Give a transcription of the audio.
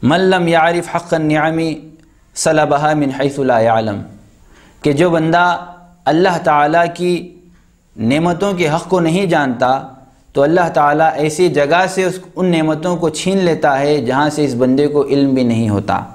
मल्लम यारिफ हक़्क़न निअमी सलबहा मिन हैसु ला यअलम, कि जो बंदा अल्लाह ताला की नेमतों के हक़ को नहीं जानता तो अल्लाह ताला ऐसी जगह से उन नेमतों को छीन लेता है जहाँ से इस बंदे को इल्म भी नहीं होता।